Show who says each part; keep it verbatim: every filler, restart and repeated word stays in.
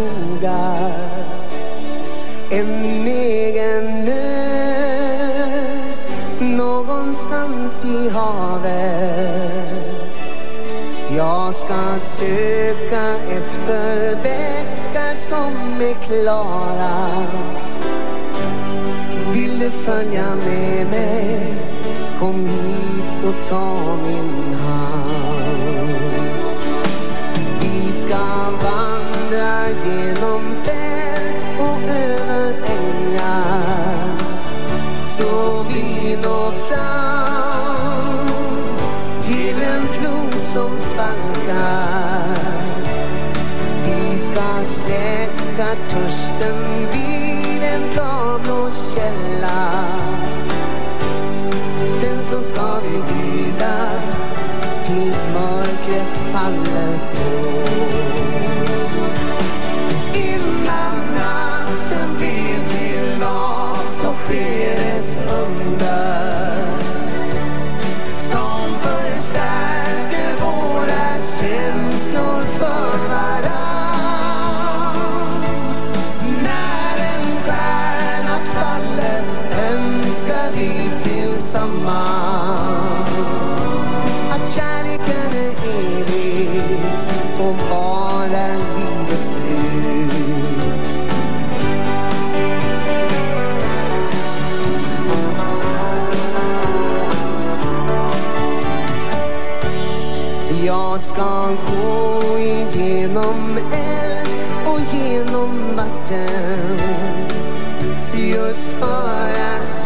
Speaker 1: skogar, en egen ö någonstans i havet. Jag ska söka efter bäckar som är klara. Vill du följa med mig? Kom hit och ta min hand. Vi ska vandra genom fält och över ängar, så vi når fram till en flod som svalkar. Vi ska släcka törsten vid en klarblå källa. Sen så ska vi vila tills mörkret faller på. Innan natten blir till dag så sker ett under som förstärker våra känslor för varann. När en stjärna faller önskar vi tillsammans att kärleken är evig och bara livets död. Jag ska gå igenom eld och genom vatten, just för att